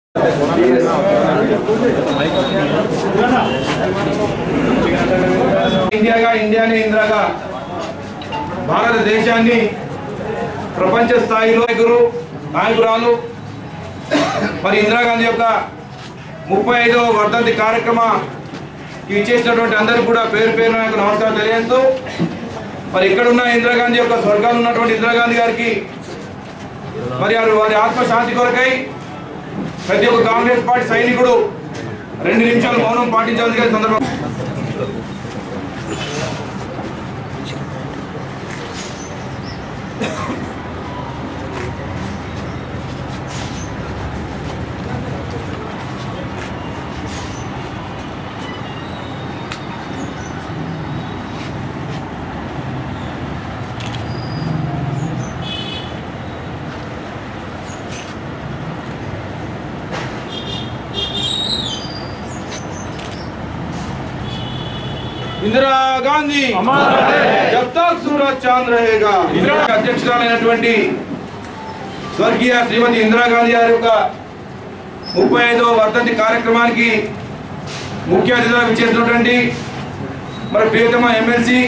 ఇండియానే ఇందిరాగా భారతదేశాన్ని ప్రపంచ స్థాయిలో నాయకురాలు మరి ఇందిరాగాంధీ యొక్క 35వ వర్ధంతి కార్యక్రమం ఇచ్చేసినటువంటి అందరికీ కూడా పేరు పేరు నాకు నమస్కారం తెలియజేస్తూ మరి ఇక్కడ ఉన్న ఇందిరాగాంధీ యొక్క స్వర్గాలు ఉన్నటువంటి ఇందిరాగాంధీ గారికి మరి వారి ఆత్మశాంతి కొరకై ప్రతి ఒక్క కాంగ్రెస్ పార్టీ సైనికుడు 2 నిమిషాలు మౌనం పాటించాల్సిన సందర్భం इंदिरा गांधी जब तक सूरज चांद रहेगा అధ్యక్షురాలైనటువంటి స్వర్గీయ శ్రీమతి ఇందిరా గాంధీ గారి యొక్క 35వ వర్ధంతి కార్యక్రమానికి ముఖ్య అతిథిగా విచ్చేసినటువంటి మరి ప్రియతమ ఎమ్మెల్సీ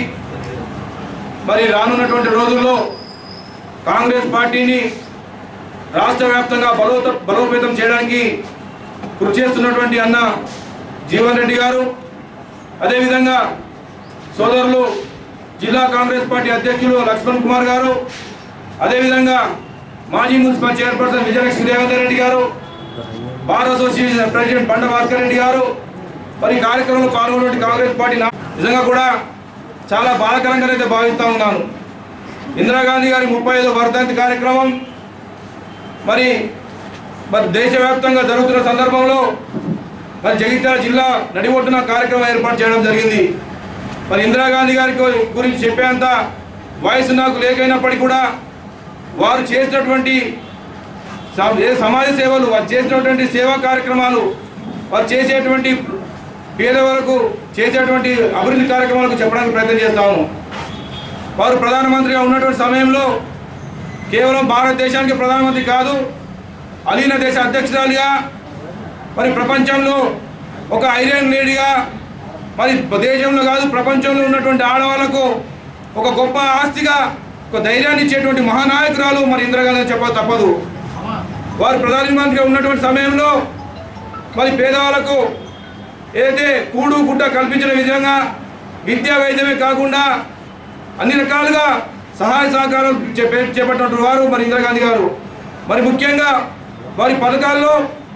మరి రానున్నటువంటి రోజుల్లో కాంగ్రెస్ పార్టీని రాష్ట్ర వ్యాప్తంగా బలోపేతం చేయడానికి కృషి చేస్తున్నటువంటి అన్న జీవన్ రెడ్డి గారు అదే విధంగా సోదరులు జిల్లా కాంగ్రెస్ పార్టీ అధ్యక్షులు లక్ష్మణ్ కుమార్ గారు అదే విధంగా మాజీ మున్సిపల్ చైర్పర్సన్ విజయలక్ష్మి రేవంత్ రెడ్డి గారు బార్ అసోసియేషన్ ప్రెసిడెంట్ బండ భాస్కర్ రెడ్డి గారు మరి కార్యక్రమంలో పాల్గొన్నటువంటి కాంగ్రెస్ పార్టీ నిజంగా కూడా చాలా బాధాకరంగా అయితే భావిస్తూ ఉన్నాను. ఇందిరాగాంధీ గారి 35వ వర్ధంతి కార్యక్రమం మరి దేశవ్యాప్తంగా జరుగుతున్న సందర్భంలో మరి జగిత్యాల జిల్లా నడిబొడ్డున కార్యక్రమం ఏర్పాటు చేయడం జరిగింది. మరి ఇందిరాగాంధీ గారి గురించి చెప్పేంత వయసు నాకు లేకపోయినప్పటికీ కూడా వారు చేసినటువంటి సమాజ సేవలు, వారు చేసినటువంటి సేవా కార్యక్రమాలు, వారు చేసేటువంటి పేద వరకు చేసేటువంటి అభివృద్ధి కార్యక్రమాలకు చెప్పడానికి ప్రయత్నం చేస్తాము. వారు ప్రధానమంత్రిగా ఉన్నటువంటి సమయంలో కేవలం భారతదేశానికి ప్రధానమంత్రి కాదు, అలీన దేశ అధ్యక్షురాలిగా మరి ప్రపంచంలో ఒక ఐరన్ లేడీగా మరి దేశంలో కాదు ప్రపంచంలో ఉన్నటువంటి ఆడవాళ్లకు ఒక గొప్ప ఆస్తిగా ఒక ధైర్యాన్ని ఇచ్చేటువంటి మహానాయకురాలు మరి ఇందిరాగాంధీ చెప్ప తప్పదు. వారు ప్రధానమంత్రిగా ఉన్నటువంటి సమయంలో మరి పేదవాళ్లకు ఏదైతే కూడు గుడ్డ కల్పించిన విధంగా విద్యా వైద్యమే కాకుండా అన్ని రకాలుగా సహాయ సహకారాలు చేపట్టినటువంటి వారు మరి ఇందిరాగాంధీ గారు. మరి ముఖ్యంగా వారి పథకాల్లో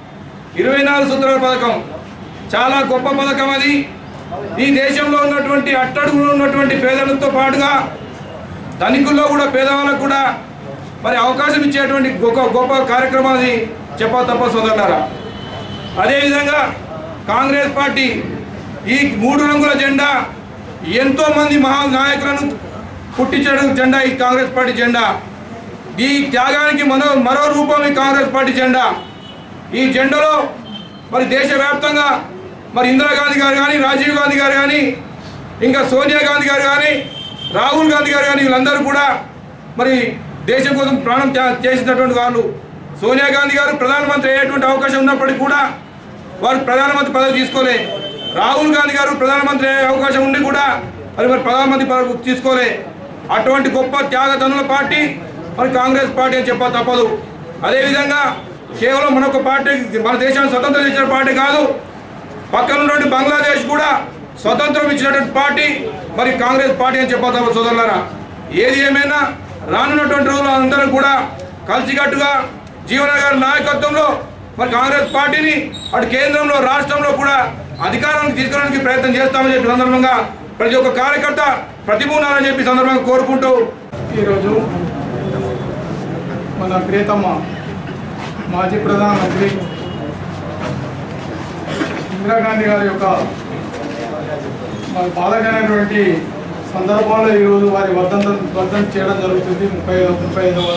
24 సూత్రాల పథకం చాలా గొప్ప పథకం. అది ఈ దేశంలో ఉన్నటువంటి అట్టడుగులో ఉన్నటువంటి పేదలతో పాటుగా ధనికుల్లో కూడా పేదవాళ్ళకు కూడా మరి అవకాశం ఇచ్చేటువంటి గొప్ప కార్యక్రమం అది చెప్ప తప్ప సోదరులారా. అదేవిధంగా కాంగ్రెస్ పార్టీ ఈ 3 రంగుల జెండా ఎంతోమంది మహానాయకులను పుట్టించడం జెండా ఈ కాంగ్రెస్ పార్టీ జెండా. ఈ త్యాగానికి మరో రూపం ఈ కాంగ్రెస్ పార్టీ జెండా. ఈ జెండాలో మరి దేశవ్యాప్తంగా మరి ఇందిరాగాంధీ గారు కానీ, రాజీవ్ గాంధీ గారు కానీ, ఇంకా సోనియా గాంధీ గారు కానీ, రాహుల్ గాంధీ గారు కానీ వీళ్ళందరూ కూడా మరి దేశం కోసం ప్రాణం చేసినటువంటి వాళ్ళు. సోనియా గాంధీ గారు ప్రధానమంత్రి అయ్యేటువంటి అవకాశం ఉన్నప్పటికీ కూడా వారు ప్రధానమంత్రి పదవి తీసుకోలే. రాహుల్ గాంధీ గారు ప్రధానమంత్రి అయ్యే అవకాశం ఉండి కూడా మరి ప్రధానమంత్రి పదవి తీసుకోలే. అటువంటి గొప్ప త్యాగతనుల పార్టీ మరి కాంగ్రెస్ పార్టీ అని చెప్ప తప్పదు. అదేవిధంగా కేవలం మనొక పార్టీ మన దేశాన్ని స్వతంత్రం ఇచ్చిన పార్టీ కాదు, పక్కన ఉన్నటువంటి బంగ్లాదేశ్ కూడా స్వతంత్రం ఇచ్చినటువంటి పార్టీ మరి కాంగ్రెస్ పార్టీ అని చెప్పాలి సోదరులారా. ఏది ఏమైనా రానున్నటువంటి రోజులు అందరూ కూడా కలిసికట్టుగా జీవన్ గారి నాయకత్వంలో మరి కాంగ్రెస్ పార్టీని అటు కేంద్రంలో రాష్ట్రంలో కూడా అధికారానికి తీసుకోవడానికి ప్రయత్నం చేస్తామని చెప్పి సందర్భంగా ప్రతి ఒక్క కార్యకర్త ప్రతిభూనాలని చెప్పి సందర్భంగా కోరుకుంటూ ఈరోజు మన ప్రియతమ మాజీ ప్రధానమంత్రి ఇందిరాగాంధీ గారి యొక్క బాధకరమైనటువంటి సందర్భంలో ఈరోజు వారి వర్ధంతి చేయడం జరుగుతుంది. 35వ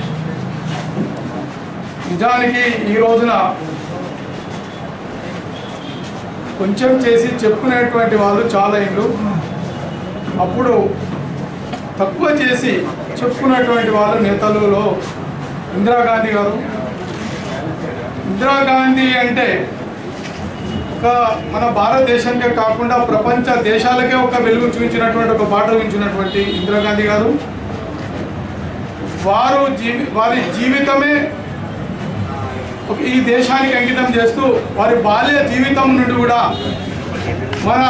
నిజానికి ఈ రోజున కొంచెం చేసి చెప్పుకునేటువంటి వాళ్ళు చాలా ఇళ్ళు, అప్పుడు తక్కువ చేసి చెప్పుకున్నటువంటి వాళ్ళు నేతలలో ఇందిరాగాంధీ గారు, ఇందిరాగాంధీ అంటే మన భారతదేశానికే కాకుండా ప్రపంచ దేశాలకే ఒక వెలుగు చూపించినటువంటి ఒక బాట చూపించినటువంటి ఇందిరాగాంధీ గారు వారి జీవితమే ఈ దేశానికి అంకితం చేస్తూ వారి బాల్య జీవితం నుండి కూడా మన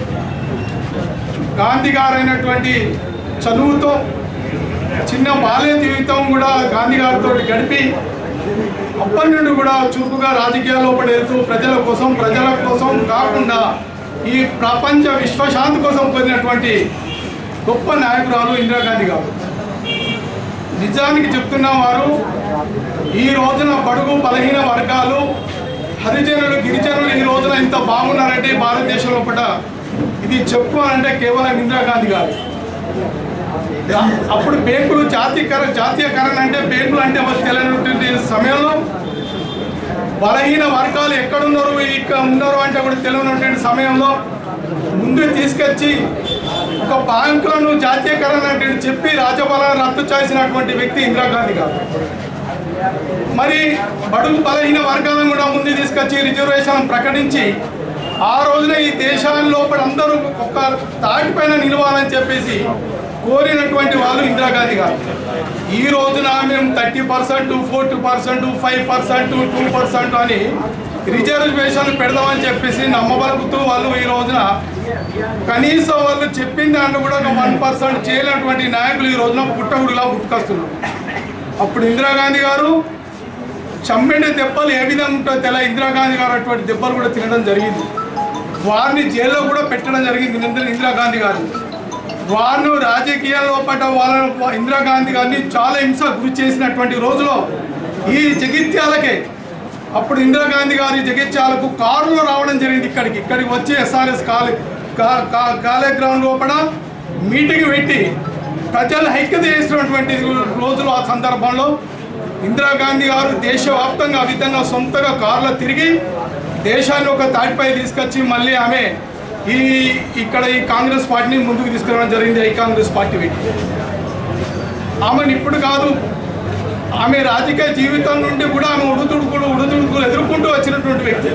గాంధీ గారైనటువంటి చదువుతో చిన్న బాల్య జీవితం కూడా గాంధీ గారితో గడిపి అప్పటి నుండి కూడా చురుకుగా రాజకీయాల్లో వెళ్తూ ప్రజల కోసం కాకుండా ఈ ప్రపంచ విశ్వశాంతి కోసం పొందినటువంటి గొప్ప నాయకురాలు ఇందిరాగాంధీ గారు. నిజానికి చెప్తున్న వారు ఈ రోజున బడుగు బలహీన వర్గాలు హరిజనులు గిరిజనులు ఈ రోజున ఇంత బాగున్నారంటే భారతదేశంలో కూడా ఇది చెప్పుకోవాలంటే కేవలం ఇందిరాగాంధీ గారు. అప్పుడు బ్యాంకులు జాతీయకరణ అంటే బ్యాంకులు అంటే ఎవరు తెలియనటువంటి సమయంలో బలహీన వర్గాలు ఎక్కడున్నారు ఇక్కడ ఉన్నారు అంటే కూడా తెలియనటువంటి సమయంలో ముందు తీసుకొచ్చి ఒక బ్యాంకులను జాతీయకరణ అంటే చెప్పి రాజభవనాన్ని రద్దు చేసినటువంటి వ్యక్తి ఇందిరాగాంధీ గారు. మరి బడుగు బలహీన వర్గాలను కూడా ముందు తీసుకొచ్చి రిజర్వేషన్ ప్రకటించి ఆ రోజున ఈ దేశాల్లో అందరూ ఒక తాటిపైన నిలవాలని చెప్పేసి కోరినటువంటి వాళ్ళు ఇందిరాగాంధీ గారు. ఈ రోజున మేము 30%, 40%, 5%, 2% అని రిజర్వేషన్ పెడదామని చెప్పేసి నమ్మబలుగుతూ వాళ్ళు ఈ రోజున కనీసం వాళ్ళు చెప్పిన దాంట్లో కూడా ఒక 1% చేయనటువంటి నాయకులు ఈ రోజున పుట్టగుడిలా పుట్టుకొస్తున్నారు. అప్పుడు ఇందిరాగాంధీ గారు చమ్మెడి దెబ్బలు ఏ విధంగా ఉంటుందో తెల ఇందిరాగాంధీ గారు అటువంటి దెబ్బలు కూడా తినడం జరిగింది. వారిని జైల్లో కూడా పెట్టడం జరిగింది ఇందిరాగాంధీ గారు. వారు రాజకీయాల్లో పట్ల వాళ్ళ ఇందిరాగాంధీ గారిని చాలా హింస గురి చేసినటువంటి రోజులో ఈ జగిత్యాలకే అప్పుడు ఇందిరాగాంధీ గారి జగిత్యాలకు కారులో రావడం జరిగింది. ఇక్కడికి వచ్చి ఎస్ఆర్ఎస్ కాలేజ్ గ్రౌండ్ లోపల మీటింగ్ పెట్టి ప్రజలు ఐక్యత చేసినటువంటి రోజులు. ఆ సందర్భంలో ఇందిరాగాంధీ గారు దేశవ్యాప్తంగా ఆ విధంగా సొంతగా కారులో తిరిగి దేశాన్ని ఒక తాటిపై తీసుకొచ్చి మళ్ళీ ఆమె ఇక్కడ ఈ కాంగ్రెస్ పార్టీని ముందుకు తీసుకురావడం జరిగింది. ఈ కాంగ్రెస్ పార్టీ పెట్టి ఆమెను ఇప్పుడు కాదు, ఆమె రాజకీయ జీవితం నుండి కూడా ఆమె ఉడుతుడుకులు ఎదుర్కొంటూ వచ్చినటువంటి వ్యక్తి.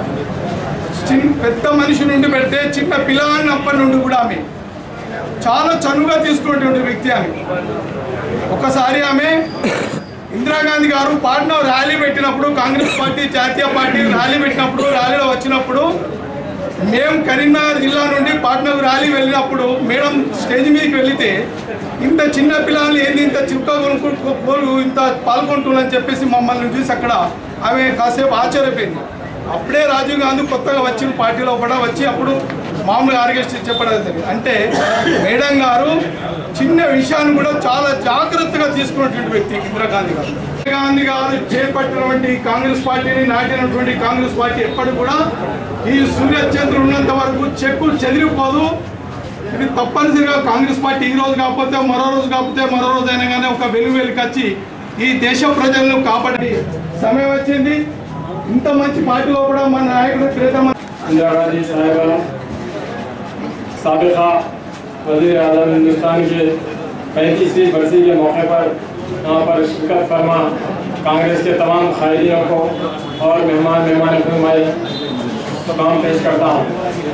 పెద్ద మనిషి నుండి పెడితే చిన్న పిల్లన్నప్పటి నుండి కూడా ఆమె చాలా చనువుగా తీసుకున్నటువంటి వ్యక్తి. ఆమె ఒకసారి ఆమె ఇందిరాగాంధీ గారు పాట్నా ర్యాలీ పెట్టినప్పుడు కాంగ్రెస్ పార్టీ జాతీయ పార్టీ ర్యాలీ పెట్టినప్పుడు ర్యాలీలో వచ్చినప్పుడు మేము కరీంనగర్ జిల్లా నుండి పాట్నాకు ర్యాలీ వెళ్ళినప్పుడు మేడం స్టేజ్ మీదకి వెళితే ఇంత చిన్న పిల్లలు ఏంది ఇంత చిక్క కొనుక్కోలు ఇంత పాల్గొంటున్నారని చెప్పేసి మమ్మల్ని చూసి అక్కడ ఆమె కాసేపు ఆశ్చర్యపోయింది. అప్పుడే రాజీవ్ గాంధీ కొత్తగా వచ్చిన పార్టీలో కూడా వచ్చి అప్పుడు మామూలుగా ఆర్గెస్ట్ చెప్పడం జరిగింది. అంటే మేడం గారు చిన్న విషయాన్ని కూడా చాలా జాగ్రత్తగా తీసుకున్నటువంటి వ్యక్తి ఇందిరాగాంధీ గారు. ఇందిరాగాంధీ గారు చేపట్టినటువంటి కాంగ్రెస్ పార్టీని నాటినటువంటి కాంగ్రెస్ పార్టీ ఎప్పటి కూడా ఈ సూర్యచంద్రుడు ఉన్నంత వరకు చెక్కు చెదిరిపోదు. ఇది తప్పనిసరిగా కాంగ్రెస్ పార్టీ ఈ రోజు కాకపోతే మరో రోజు అయినా కానీ ఒక వెలుగుకి ఈ దేశ ప్రజలను కాపాడే సమయం వచ్చింది. ఇంత మంచి పార్టీలో కూడా మన నాయకుడు इंदिरा गांधी साहिबा साबिका वज़ीर आज़म हिंदुस्तान के 35वीं बरसी के मौके पर यहाँ पर शिरकत फरमा कांग्रेस के तमाम क़ायदीनों को और मेहमान फरमाई सलाम पेश करता हूँ।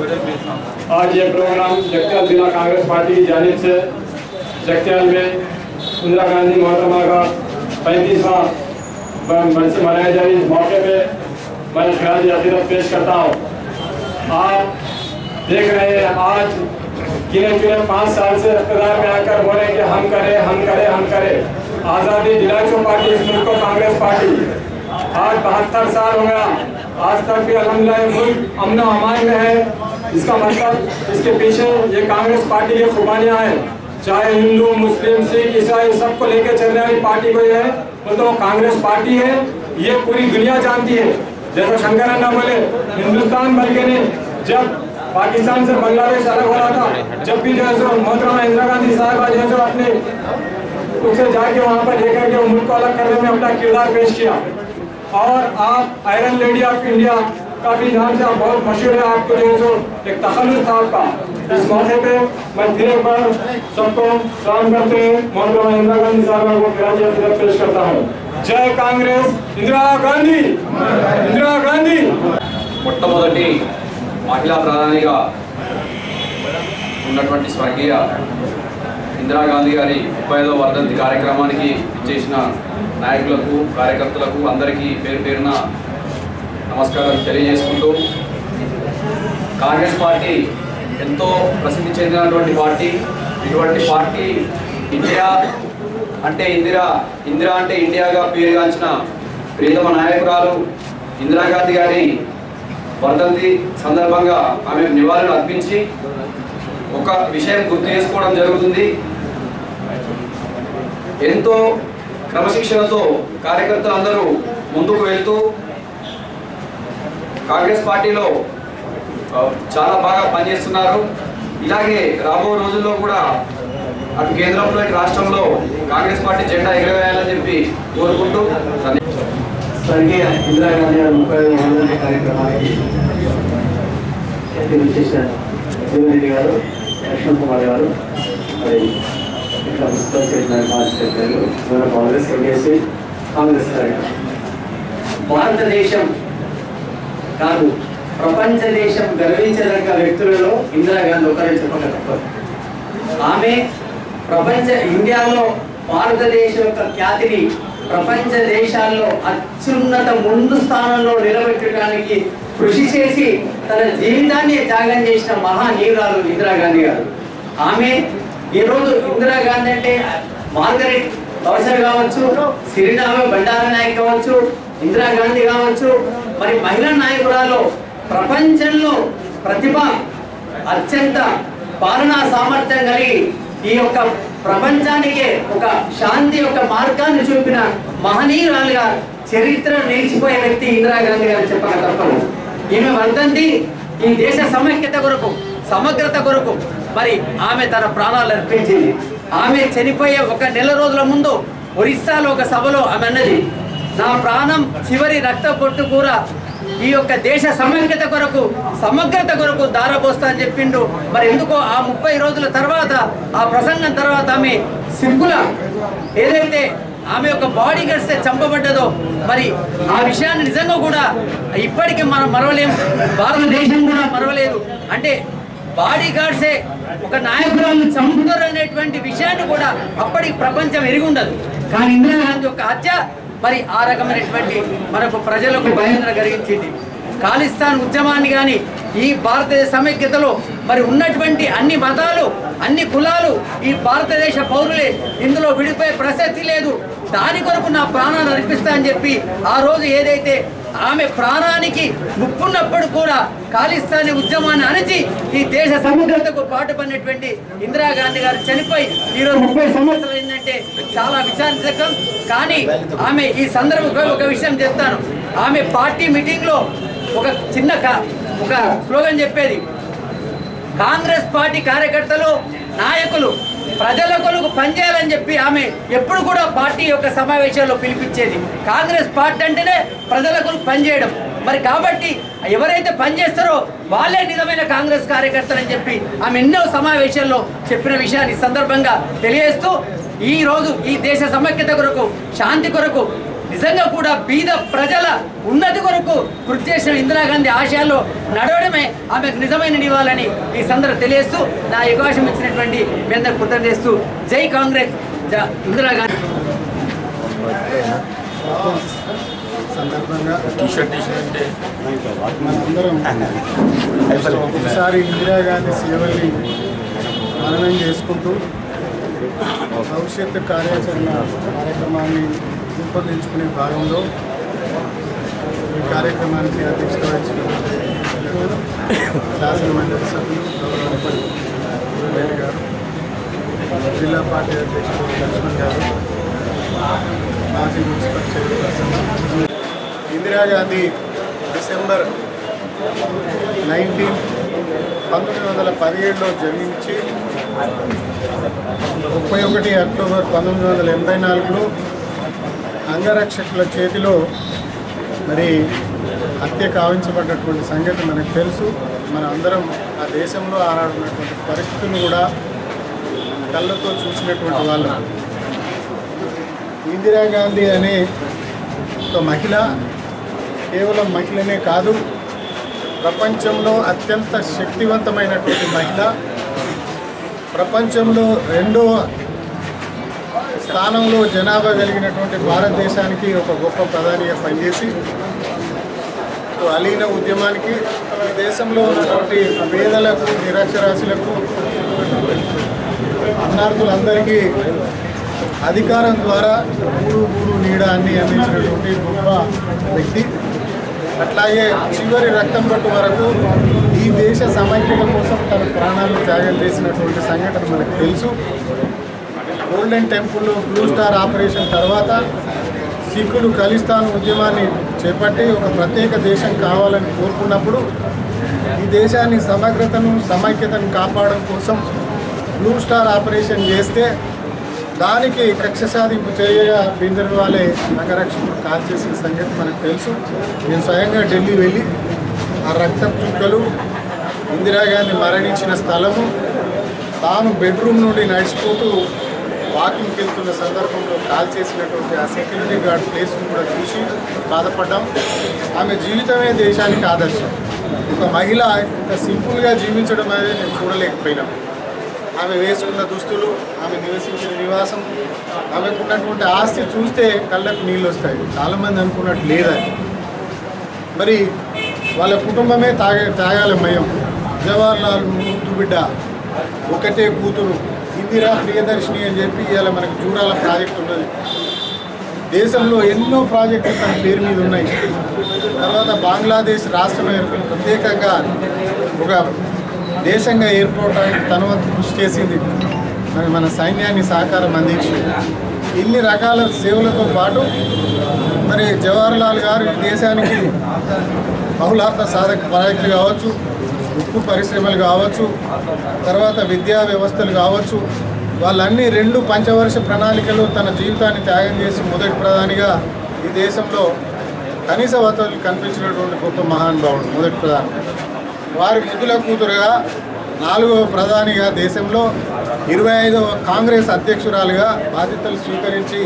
आज ये प्रोग्राम जगत्याल जिला कांग्रेस पार्टी की जानिब से जगत्याल में इंदिरा गांधी मोहतरमा का 35वां बरसी मनाए जा रही इस मौके पर मैं ख्याल अकीदत पेश करता हूँ। आप देख रहे हैं आज गिने चुने 5 साल से इक़्तिदार में आकर बोले कि हम करें आज़ादी दिलाई जो पार्टी इस मुल्क को कांग्रेस पार्टी आज 72 साल हो गया, आज तक भी अल्हम्दुलिल्लाह मुल्क अमन व अमान में है। इसका मतलब इसके पीछे ये कांग्रेस पार्टी की कुर्बानियाँ हैं। चाहे हिंदू मुस्लिम सिख ईसाई सबको लेकर चलने वाली पार्टी कोई है तो कांग्रेस पार्टी है, ये पूरी दुनिया जानती है। जैसा शंकर अन्ना बोले हिंदुस्तान बल्कि ने जब पाकिस्तान से बांग्लादेश अलग हो रहा था, जब भी जो है सो मोहतरमा इंदिरा गांधी साहिबा जो है सो अपने उसे जाके वहाँ पर लेकर के मुल्क को अलग करने में अपना किरदार पेश किया। और आप आयरन लेडी ऑफ इंडिया का भी नाम से आप बहुत मशहूर है, आपको जो है सो एक तखल्लुस था आपका। इस मौके पे मैं फिर एक बार सबको सलाम करते हैं मोहतरमा इंदिरा गांधी साहिबा को ख़िराज अक़ीदत पेश करता हूँ। జై కాంగ్రెస్, ఇందిరా గాంధీ, ఇందిరా గాంధీ. మొట్టమొదటి మహిళా ప్రధానిగా ఉన్నటువంటి స్వర్గీయ ఇందిరాగాంధీ గారి 35వ వర్ధంతి కార్యక్రమానికి చేసిన నాయకులకు, కార్యకర్తలకు అందరికీ పేరు పేరున నమస్కారం తెలియజేసుకుంటూ, కాంగ్రెస్ పార్టీ ఎంతో ప్రసిద్ధి చెందినటువంటి పార్టీ. ఇటువంటి పార్టీ ఇండియా అంటే ఇందిరా అంటే ఇండియాగా పేరుగాంచిన ప్రియతమ నాయకురాలు ఇందిరాగాంధీ గారి వర్ధంతి సందర్భంగా ఆమె నివాళులు అర్పించి ఒక విషయం గుర్తు చేసుకోవడం జరుగుతుంది. ఎంతో క్రమశిక్షణతో కార్యకర్తలందరూ ముందుకు వెళ్తూ కాంగ్రెస్ పార్టీలో చాలా బాగా పనిచేస్తున్నారు. ఇలాగే రాబో రోజుల్లో కూడా అటు కేంద్రంలో ఇటు రాష్ట్రంలో కాంగ్రెస్ పార్టీ జెండా ఎగరవేయాలని చెప్పి కోరుకుంటూ స్వర్గీయ ఇందిరాగాంధీ గారి 35వ వర్ధంతి కార్యక్రమానికి చేసిన శివరెడ్డి గారు, లక్ష్మణ్ కుమార్ గారు, మరి ఇక్కడ మున్సిపల్ చైర్మన్ మాజీ సెక్రటరీలు, కాంగ్రెస్ కేసీ కాంగ్రెస్ కార్యక్రమం. భారతదేశం కాదు, ప్రపంచ దేశం గర్వించదగ్గ వ్యక్తులలో ఇందిరాగాంధీ ఒకరే చెప్పక తప్పదు. ఆమె ఇండియాలో భారతదేశం యొక్క ఖ్యాతిని ప్రపంచ దేశాల్లో అత్యున్నత ముందు స్థానంలో నిలబెట్టడానికి కృషి చేసి తన జీవితాన్ని త్యాగం చేసిన మహానీయురాలు ఇందిరాగాంధీ గారు. ఆమె ఈరోజు ఇందిరాగాంధీ అంటే మార్గరెట్ థామస్ కావచ్చు, సిరినామ బండారనాయక్ కావచ్చు, ఇందిరాగాంధీ కావచ్చు, మరి మహిళా నాయకురాల్లో ప్రపంచంలో ప్రతిభ, అత్యంత పాలనా సామర్థ్యం కలిగి ఈ యొక్క ప్రపంచానికే ఒక శాంతి యొక్క మార్గాన్ని చూపిన మహనీయురాలుగా చరిత్ర నిలిచిపోయే వ్యక్తి ఇందిరాగాంధీ గారు చెప్పక తప్పదు. ఈమె వర్ధంతి ఈ దేశ సమైక్యత కొరకు, సమగ్రత కొరకు మరి ఆమె తన ప్రాణాలు అర్పించింది. ఆమె చనిపోయే ఒక నెల రోజుల ముందు ఒరిస్సాలో ఒక సభలో ఆమె అన్నది, నా ప్రాణం చివరి రక్త పొట్టు కూడా ఈ యొక్క దేశ సమైక్యత కొరకు, సమగ్రత కొరకు దారపోస్తా అని చెప్పిండు. మరి ఎందుకో ఆ 30 రోజుల తర్వాత, ఆ ప్రసంగం తర్వాత ఆమె సిక్కుల ఏదైతే ఆమె యొక్క బాడీ గార్డ్స్ చంపబడ్డదో, మరి ఆ విషయాన్ని నిజంగా కూడా ఇప్పటికీ మనం మరవలేము, భారతదేశం కూడా మరవలేదు. అంటే బాడీ గార్డ్సే ఒక నాయకురాలను చంపుతారు అనేటువంటి విషయాన్ని కూడా అప్పటికి ప్రపంచం ఎరిగి ఉండదు. కానీ ఇందిరాగాంధీ యొక్క హత్య మరి ఆ రకమైనటువంటి మనకు ప్రజలకు భయంకర కలిగించింది. ఖాళిస్తాన్ ఉద్యమాన్ని కానీ ఈ భారతదేశ సమైక్యతలో మరి ఉన్నటువంటి అన్ని మతాలు, అన్ని కులాలు ఈ భారతదేశ పౌరులే, ఇందులో విడిపోయే ప్రసక్తి లేదు, దాని కొరకు నా ప్రాణాలు అర్పిస్తా అని చెప్పి ఆ రోజు ఏదైతే ఆమె ప్రాణానికి ముప్పున్నప్పుడు కూడా ఖాళిస్తానీ ఉద్యమాన్ని అణచి ఈ దేశ సమగ్రతకు పాటుపడినటువంటి ఇందిరాగాంధీ గారు చనిపోయి ఈరోజు 30 సంవత్సరాలు అయిందంటే చాలా విచారించకం. కానీ ఆమె ఈ సందర్భంగా ఒక విషయం చెప్తాను. ఆమె పార్టీ మీటింగ్లో ఒక చిన్న ఒక స్లోగన్ చెప్పేది, కాంగ్రెస్ పార్టీ కార్యకర్తలు, నాయకులు ప్రజల కొరకు పనిచేయాలని చెప్పి ఆమె ఎప్పుడు కూడా పార్టీ యొక్క సమావేశాల్లో పిలిపించేది. కాంగ్రెస్ పార్టీ అంటేనే ప్రజల కొరకు పనిచేయడం. మరి కాబట్టి ఎవరైతే పనిచేస్తారో వాళ్ళే నిజమైన కాంగ్రెస్ కార్యకర్తలని చెప్పి ఆమె ఎన్నో సమావేశాల్లో చెప్పిన విషయాన్ని సందర్భంగా తెలియజేస్తూ, ఈరోజు ఈ దేశ సమైక్యత కొరకు, శాంతి కొరకు, నిజంగా కూడా బీద ప్రజల ఉన్నతి కొరకు కృషి చేసిన ఇందిరాగాంధీ ఆశయాల్లో నడవడమే ఆమెకు నిజమైన నివాళని ఈ సందర్భంగా తెలియజేస్తూ నా అవకాశం ఇచ్చినటువంటి మీ అందరూ కృతజ్ఞత చేస్తూ జై కాంగ్రెస్, ఇందిరాగాంధీ. సందర్భంగా మనందరం ఒకసారి ఇందిరాగాంధీ సేవల్ని మననం చేసుకుంటూ భవిష్యత్తు కార్యాచరణాన్ని రూపొందించుకునే భాగంలో ఈ కార్యక్రమానికి అధ్యక్షత వహించిన శాసనమండలి సభ్యులు గౌరవనీయులు రెడ్డి గారు, జిల్లా పార్టీ అధ్యక్షుడు లక్ష్మణ్ గారు, మాజీ మున్సిపల్ చైర్పర్సన్. ఇందిరాగాంధీ డిసెంబర్ 1917లో జన్మించి 31 అక్టోబర్ 1984లో అంగరక్షకుల చేతిలో మరి హత్య కావించబడ్డటువంటి సంగతి మనకు తెలుసు. మన అందరం ఆ దేశంలో ఆనాడున్నటువంటి పరిస్థితులను కూడా కళ్ళతో చూసినటువంటి వాళ్ళం. ఇందిరాగాంధీ అనే ఒక మహిళ, కేవలం మహిళనే కాదు, ప్రపంచంలో అత్యంత శక్తివంతమైనటువంటి మహిళ, ప్రపంచంలో 2వ స్థానంలో జనాభా కలిగినటువంటి భారతదేశానికి ఒక గొప్ప ప్రధానిగా పనిచేసి అలీన ఉద్యమానికి ఈ దేశంలో ఉన్నటువంటి పేదలకు, నిరక్షరాస్యులకు, అన్నార్థులందరికీ అధికారం ద్వారా ఊరు నీడ అన్ని అందించినటువంటి గొప్ప వ్యక్తి. అట్లాగే చివరి రక్తం పట్టు వరకు ఈ దేశ సమైక్యత కోసం తన ప్రాణాలను త్యాగం చేసినటువంటి సంఘటన మనకు తెలుసు. Golden temple blue star operation తర్వాత సిక్కులు ఖలిస్తాన్ ఉద్యమాన్ని చేపట్టి ఒక ప్రత్యేక దేశం కావాలని కోరుకున్నప్పుడు ఈ దేశాన్ని సమగ్రతను, సమైక్యతను కాపాడడం కోసం బ్లూ స్టార్ ఆపరేషన్ చేస్తే దానికి కక్ష సాధింపు చేయగా భిందర్వాలే అంగరక్షకుడు కాల్ చేసిన సంగతి మనకు తెలుసు. నేను స్వయంగా ఢిల్లీ వెళ్ళి ఆ రక్తపు చుక్కలు, ఇందిరాగాంధీ మరణించిన స్థలము, తాను బెడ్రూమ్ నుండి నడిచిపోతూ వాకింగ్కి వెళ్తున్న సందర్భంలో కాల్ చేసినటువంటి ఆ సెక్యూరిటీ గార్డ్ ప్లేస్ను కూడా చూసి బాధపడ్డాం. ఆమె జీవితమే దేశానికి ఆదర్శం. ఒక మహిళ ఇంత సింపుల్గా జీవించడం అనేది నేను చూడలేకపోయినాం. ఆమె వేసుకున్న దుస్తులు, ఆమె నివసించిన నివాసం, ఆమెకున్నటువంటి ఆస్తి చూస్తే కళ్ళకు నీళ్ళు వస్తాయి. చాలామంది అనుకున్నట్టు లేదని. మరి వాళ్ళ కుటుంబమే త్యాగాలమయం. జవహర్లాల్ ముద్దు బిడ్డ, ఒకటే కూతురు ఇందిరా ప్రియదర్శిని అని చెప్పి ఇవాళ మనకు జూరాల ప్రాజెక్టు ఉన్నది. దేశంలో ఎన్నో ప్రాజెక్టులు తన పేరు మీద ఉన్నాయి. తర్వాత బంగ్లాదేశ్ రాష్ట్రం ప్రత్యేకంగా ఒక దేశంగా ఏర్పడటానికి తన వంతు కృషి చేసింది. మరి మన సైన్యాన్ని సహకారం అందించింది. ఇన్ని రకాల సేవలతో పాటు మరి జవహర్లాల్ గారు ఈ దేశానికి బహుళార్థ సాధక ప్రాజెక్టులు కావచ్చు, ఉక్కు పరిశ్రమలు కావచ్చు, తర్వాత విద్యా వ్యవస్థలు కావచ్చు, వాళ్ళన్నీ 2 పంచవర్ష ప్రణాళికలు తన జీవితాన్ని త్యాగం చేసి మొదటి ప్రధానిగా ఈ దేశంలో కనీస వసతులు కల్పించినటువంటి గొప్ప మహానుభావుడు మొదటి ప్రధాని. వారి ముద్దుల కూతురుగా 4వ ప్రధానిగా దేశంలో 25వ కాంగ్రెస్ అధ్యక్షురాలుగా బాధ్యతలు స్వీకరించి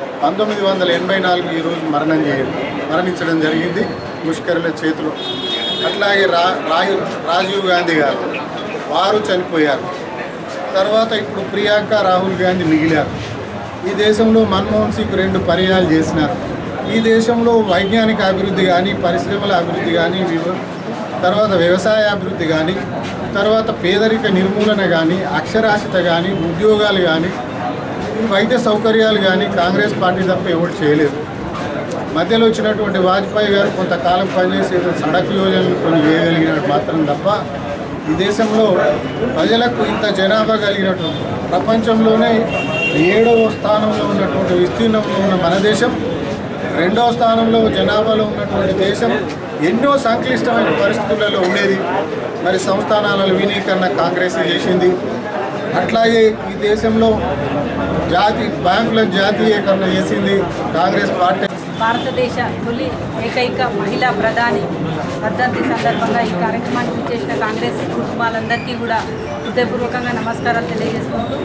1984 ఈరోజు మరణించడం జరిగింది ముష్కరుల చేతిలో. అట్లాగే రాజీవ్ గాంధీ గారు వారు చనిపోయారు. తర్వాత ఇప్పుడు ప్రియాంక, రాహుల్ గాంధీ మిగిలారు. ఈ దేశంలో మన్మోహన్ సింగ్ 2 పర్యాయాలు చేసినారు. ఈ దేశంలో వైజ్ఞానిక అభివృద్ధి కానీ, పరిశ్రమల అభివృద్ధి కానీ, తర్వాత వ్యవసాయ అభివృద్ధి కానీ, తర్వాత పేదరిక నిర్మూలన కానీ, అక్షరాస్యత కానీ, ఉద్యోగాలు కానీ, వైద్య సౌకర్యాలు కానీ కాంగ్రెస్ పార్టీ తప్ప ఎవరు చేయలేదు. మధ్యలో వచ్చినటువంటి వాజ్పేయి గారు కొంతకాలం పనిచేసే సడక్ యోజనలు కొన్ని చేయగలిగినట్టు మాత్రం తప్ప ఈ దేశంలో ప్రజలకు ఇంత జనాభా కలిగినటువంటి, ప్రపంచంలోనే 7వ స్థానంలో ఉన్నటువంటి విస్తీర్ణంలో ఉన్న మన దేశం, 2వ స్థానంలో జనాభాలో ఉన్నటువంటి దేశం ఎన్నో సంక్లిష్టమైన పరిస్థితులలో ఉండేది. మరి సంస్థానాల విలీకరణ కాంగ్రెస్ చేసింది. అట్లాగే ఈ దేశంలో బ్యాంకుల జాతీయకరణ చేసింది కాంగ్రెస్ పార్టీ. భారతదేశ తొలి ఏకైక మహిళా ప్రధాని వర్ధంతి సందర్భంగా ఈ కార్యక్రమానికి చేసిన కాంగ్రెస్ కుటుంబాలందరికీ కూడా హృదయపూర్వకంగా నమస్కారాలు తెలియజేసుకుంటూ,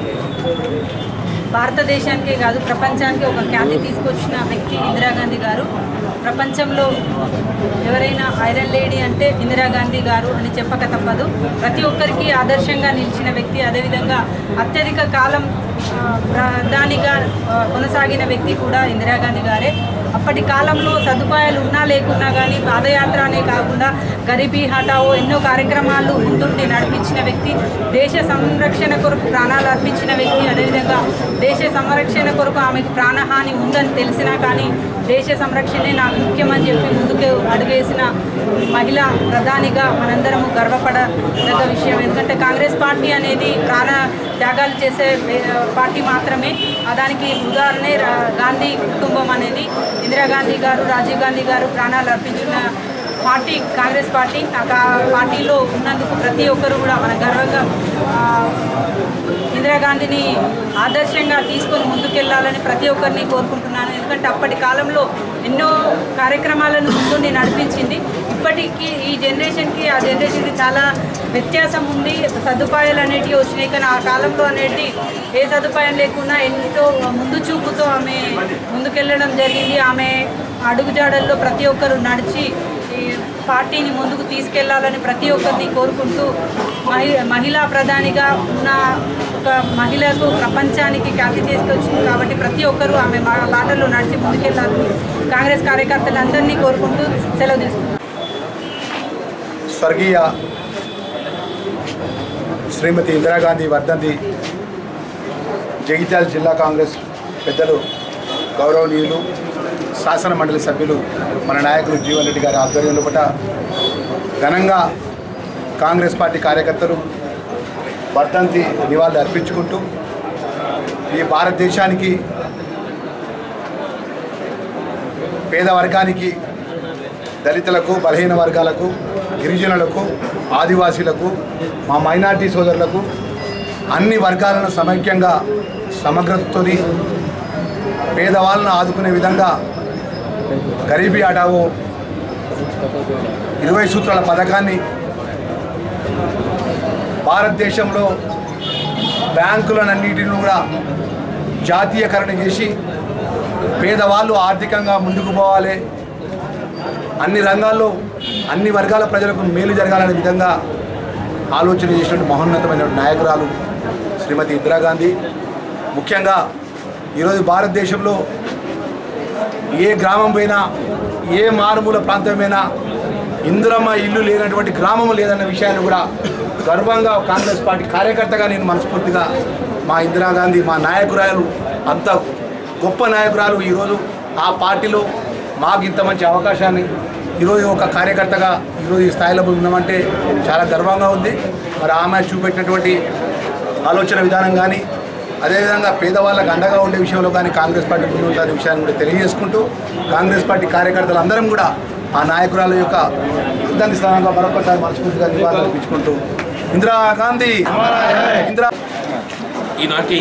భారతదేశానికే కాదు ప్రపంచానికి ఒక ఖ్యాతి తీసుకొచ్చిన వ్యక్తి ఇందిరాగాంధీ గారు. ప్రపంచంలో ఎవరైనా ఐరన్ లేడీ అంటే ఇందిరాగాంధీ గారు అని చెప్పక తప్పదు. ప్రతి ఒక్కరికి ఆదర్శంగా నిలిచిన వ్యక్తి. అదేవిధంగా అత్యధిక కాలం ప్రధానిగా కొనసాగిన వ్యక్తి కూడా ఇందిరాగాంధీ గారే. అప్పటి కాలంలో సదుపాయాలు ఉన్నా లేకున్నా కానీ పాదయాత్ర అనే కాకుండా గరీబీ హఠావో ఎన్నో కార్యక్రమాలు ముందుండి నడిపించిన వ్యక్తి. దేశ సంరక్షణ కొరకు ప్రాణాలు అర్పించిన వ్యక్తి. అదేవిధంగా దేశ సంరక్షణ కొరకు ఆమెకు ప్రాణహాని ఉందని తెలిసినా కానీ దేశ సంరక్షణే నాకు ముఖ్యమని చెప్పి ముందుకు అడుగేసిన మహిళా ప్రధానిగా మనందరము గర్వపడదగ్గ విషయం. ఎందుకంటే కాంగ్రెస్ పార్టీ అనేది ప్రాణ త్యాగాలు చేసే పార్టీ మాత్రమే. దానికి ఉదాహరణే గాంధీ కుటుంబం అనేది. ఇందిరాగాంధీ గారు, రాజీవ్ గాంధీ గారు ప్రాణాలు అర్పించిన పార్టీ కాంగ్రెస్ పార్టీ. ఆ పార్టీలో ఉన్నందుకు ప్రతి ఒక్కరు కూడా మన గర్వంగా ఇందిరాగాంధీని ఆదర్శంగా తీసుకొని ముందుకెళ్లాలని ప్రతి ఒక్కరిని కోరుకుంటున్నాను. ఎందుకంటే అప్పటి కాలంలో ఎన్నో కార్యక్రమాలను ముందుండి నడిపించింది. ఇప్పటికీ ఈ జనరేషన్కి ఆ జనరేషన్కి చాలా వ్యత్యాసం ఉంది. సదుపాయాలు అనేటివి వచ్చినాయి, కానీ ఆ కాలంలో అనేటి ఏ సదుపాయం లేకుండా ఎంతో ముందు చూపుతో ఆమె ముందుకెళ్ళడం జరిగింది. ఆమె అడుగుజాడల్లో ప్రతి ఒక్కరు నడిచి ఈ పార్టీని ముందుకు తీసుకెళ్లాలని ప్రతి ఒక్కరిని కోరుకుంటూ మహిళా ప్రధానిగా ఉన్న ఒక మహిళకు ప్రపంచానికి ఖ్యాతి తీసుకొచ్చింది కాబట్టి ప్రతి ఒక్కరూ ఆమె బాటలో నడిచి ముందుకెళ్లాలని కాంగ్రెస్ కార్యకర్తలందరినీ కోరుకుంటూ సెలవు తీసుకున్నారు. స్వర్గీయ శ్రీమతి ఇందిరాగాంధీ వర్ధంతి జగిత్యాల జిల్లా కాంగ్రెస్ పెద్దలు గౌరవనీయులు శాసన మండలి సభ్యులు మన నాయకులు జీవన్ రెడ్డి గారి ఆధ్వర్యంలో పట ఘనంగా కాంగ్రెస్ పార్టీ కార్యకర్తలు వర్ధంతి నివాళులు అర్పించుకుంటూ ఈ భారతదేశానికి పేద వర్గానికి దళితులకు బలహీన వర్గాలకు గిరిజనులకు ఆదివాసీలకు మా మైనార్టీ సోదరులకు అన్ని వర్గాలను సమైక్యంగా సమగ్రతతో పేదవాళ్ళను ఆదుకునే విధంగా గరీబీ హఠావో 20 సూత్రాల పథకాన్ని భారతదేశంలో బ్యాంకులన్నింటిని కూడా జాతీయకరణ చేసి పేదవాళ్ళు ఆర్థికంగా ముందుకు పోవాలి, అన్ని రంగాల్లో అన్ని వర్గాల ప్రజలకు మేలు జరగాలనే విధంగా ఆలోచన చేసినటువంటి మహోన్నతమైన నాయకురాలు శ్రీమతి ఇందిరాగాంధీ. ముఖ్యంగా ఈరోజు భారతదేశంలో ఏ గ్రామం పోయినా ఏ మారుమూల ప్రాంతమైనా ఇందిరమ్మ ఇల్లు లేనటువంటి గ్రామం లేదన్న విషయాన్ని కూడా గర్వంగా కాంగ్రెస్ పార్టీ కార్యకర్తగా నేను మనస్ఫూర్తిగా మా ఇందిరాగాంధీ మా నాయకురాలు అంత గొప్ప నాయకురాలు ఈరోజు ఆ పార్టీలో మాకు ఇంత మంచి అవకాశాన్ని ఈరోజు ఒక కార్యకర్తగా ఈరోజు ఈ స్థాయిలో ఉన్నామంటే చాలా గర్వంగా ఉంది. మరి ఆమె చూపెట్టినటువంటి ఆలోచన విధానం కానీ అదేవిధంగా పేదవాళ్ళకు అండగా ఉండే విషయంలో కానీ కాంగ్రెస్ పార్టీ ముందుంటున్న విషయాన్ని కూడా తెలియజేసుకుంటూ కాంగ్రెస్ పార్టీ కార్యకర్తలందరం కూడా ఆ నాయకురాల యొక్క వర్ధంతి స్థానంగా మరొకసారి మనస్ఫూర్తిగా నివాళులు అర్పించుకుంటూ ఇందిరాగాంధీ ఈనాటి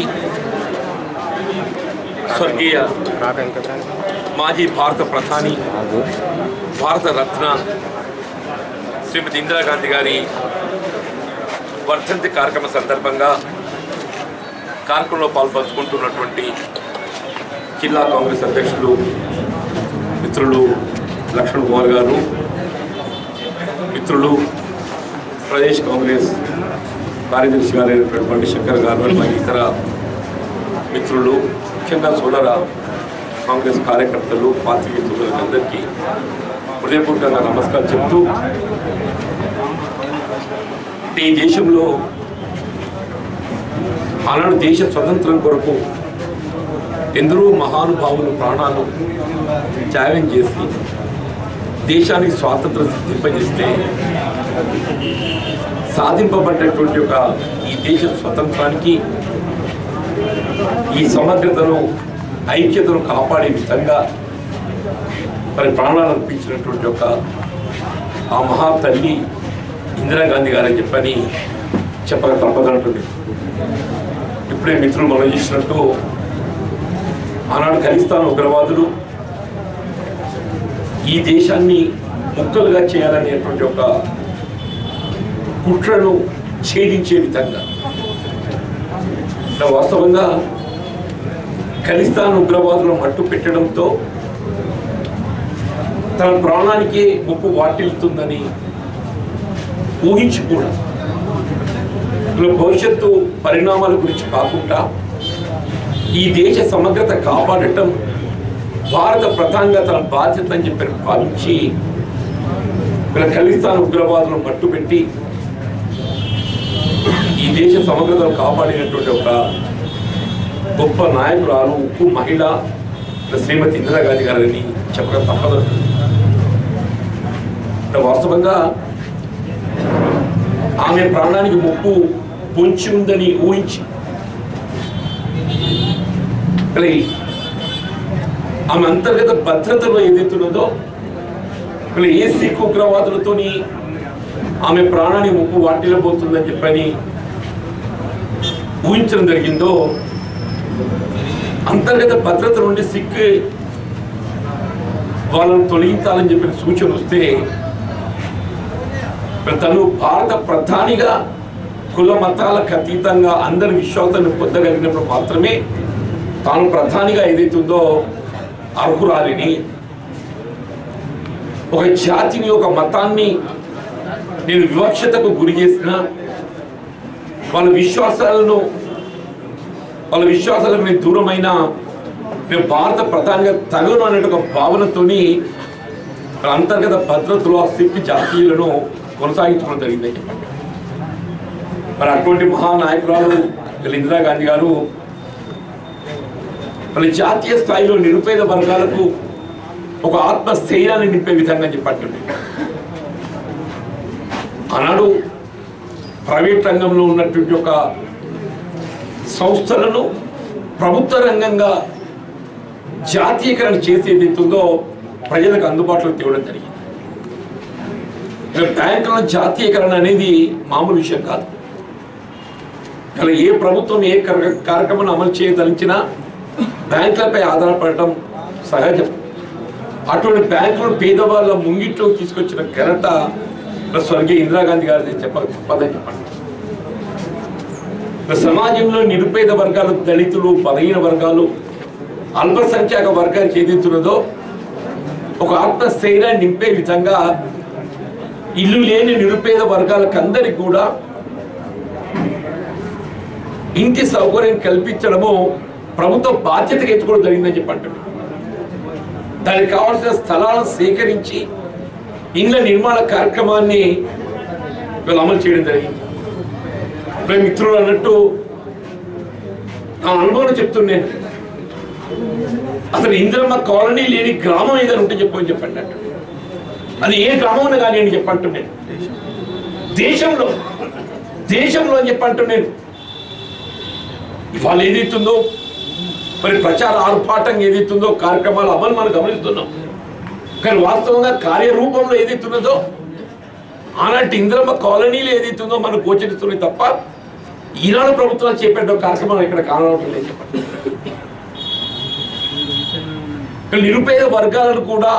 స్వర్గీయ మాజీ భారత ప్రధాని భారత రత్న శ్రీమతి ఇందిరాగాంధీ గారి వర్ధంతి కార్యక్రమ సందర్భంగా కార్యక్రమంలో పాల్పంచుకుంటున్నటువంటి జిల్లా కాంగ్రెస్ అధ్యక్షులు మిత్రులు లక్ష్మణ్ కుమార్ గారు, మిత్రులు ప్రదేశ్ కాంగ్రెస్ కార్యదర్శి గారు అయినటువంటి శంకర్ గారు, మరియు ఇతర మిత్రులు, ముఖ్యంగా సోదర కాంగ్రెస్ కార్యకర్తలు, పార్టీ మిత్రులందరికీ హృదయపూర్వకంగా నమస్కారం చెప్తూ, ఈ దేశంలో ఆనాడు దేశ స్వతంత్రం కొరకు ఎందరో మహానుభావులు ప్రాణాలు త్యాగం చేసి దేశానికి స్వాతంత్రం సిద్ధింపజేస్తే సాధింపబడ్డటువంటి ఒక ఈ దేశ స్వతంత్రానికి ఈ సమగ్రతను ఐక్యతను కాపాడే విధంగా మరి ప్రాణాలు అర్పించినటువంటి ఒక ఆ మహా తల్లి ఇందిరాగాంధీ గారని చెప్పని చెప్పక తప్పదంటుంది. ఇప్పుడే మిత్రులు మనం చేసినట్టు ఆనాడు ఖలిస్తాన్ ఉగ్రవాదులు ఈ దేశాన్ని ముక్కలుగా చేయాలనేటువంటి ఒక కుట్రను ఛేదించే విధంగా వాస్తవంగా ఖలిస్తాన్ ఉగ్రవాదులను మట్టు పెట్టడంతో తన ప్రాణానికి ముప్పు వాటిల్లుతుందని ఊహించి కూడా భవిష్యత్తు పరిణామాల గురించి కాకుండా ఈ దేశ సమగ్రత కాపాడటం భారత ప్రధానంగా తన బాధ్యత అని చెప్పి భావించి ఖలిస్తాన్ ఉగ్రవాదులను మట్టుపెట్టి ఈ దేశ సమగ్రతను కాపాడినటువంటి ఒక గొప్ప నాయకురాలు, ఉక్కు మహిళ శ్రీమతి ఇందిరాగాంధీ గారని చెప్పక తప్పదు. వాస్తవంగా ఆమె ప్రాణానికి ముప్పు పొంచి ఉందని ఊహించి ఆమె అంతర్గత భద్రతలో ఏదైతున్నదో ఏ సిక్ ఉగ్రవాదులతోని ఆమె ప్రాణానికి ముప్పు వాటిల్లబోతుందని చెప్పని ఊహించడం జరిగిందో అంతర్గత భద్రత నుండి సిక్ వాళ్ళను తొలగించాలని చెప్పిన సూచన వస్తే తను భారత ప్రధానిగా కుల మతాలకు అతీతంగా అందరి విశ్వాసాన్ని పొందగలిగినప్పుడు మాత్రమే తాను ప్రధానిగా ఏదైతే ఉందో అర్హురాలిని, ఒక జాతిని ఒక మతాన్ని నేను వివక్షతకు గురి చేసిన వాళ్ళ విశ్వాసాలకు నేను దూరమైన నేను భారత ప్రధానిగా తగను అనే ఒక భావనతోని అంతర్గత భద్రతలో ఆ సిక్ జాతీయులను కొనసాగించుకోవడం జరిగిందని చెప్పండి. మరి అటువంటి మహానాయకురాలు ఇందిరాగాంధీ గారు మళ్ళీ జాతీయ స్థాయిలో నిరుపేద వర్గాలకు ఒక ఆత్మస్థైర్యాన్ని నింపే విధంగా చెప్పండి. ఆనాడు ప్రైవేట్ రంగంలో ఉన్నటువంటి ఒక సంస్థలను ప్రభుత్వ రంగంగా జాతీయకరణ చేసేది ఉందో ప్రజలకు అందుబాటులో తేవడం జరిగింది. బ్యాంకుల జాతీయకరణ అనేది మామూలు విషయం కాదు. ఇలా ఏ ప్రభుత్వం ఏ కార్యక్రమాన్ని అమలు చేయదలించినా బ్యాంకులపై ఆధారపడటం సహజం. అటువంటి బ్యాంకులను పేదవాళ్ళ ముంగిట్లో తీసుకొచ్చిన ఘనత స్వర్గీయ ఇందిరాగాంధీ గారి తప్పదని చెప్పండి. సమాజంలో నిరుపేద వర్గాలు, దళితులు, బలహీన వర్గాలు, అల్పసంఖ్యాక వర్గానికి ఏదైతున్నదో ఒక ఆత్మస్థైర్యాన్ని నింపే విధంగా ఇల్లు లేని నిరుపేద వర్గాలకు అందరికీ కూడా ఇంటి సౌకర్యం కల్పించడము ప్రభుత్వ బాధ్యతగా ఎత్తుకోవడం జరిగిందని చెప్పండి. దానికి కావాల్సిన స్థలాలను సేకరించి ఇళ్ల నిర్మాణ కార్యక్రమాన్ని వీళ్ళు అమలు చేయడం జరిగింది. మిత్రులు అన్నట్టు నా అనుభవం చెప్తున్నాను. అసలు ఇందిరమ్మ కాలనీ లేని గ్రామం ఏదైనా ఉంటే చెప్పని చెప్పండి. అది ఏ గ్రామం కానీ అని చెప్పంటున్నాను. దేశంలో అని చెప్పంటున్నాను. ఇవాళ ఏదైతుందో మరి ప్రచార ఆర్పాటం ఏదైతుందో కార్యక్రమాలు అమలు మనం గమనిస్తున్నాం. కానీ వాస్తవంగా కార్యరూపంలో ఏదైతున్నదో ఆనాటి ఇందిరమ్మ కాలనీలు ఏదైతుందో మనకు గోచరిస్తున్నాయి తప్ప ఈనాడు ప్రభుత్వాలు చేపట్టే కార్యక్రమాలు ఇక్కడ కానవటం లేదు చెప్పండి. నిరుపేద వర్గాలను కూడా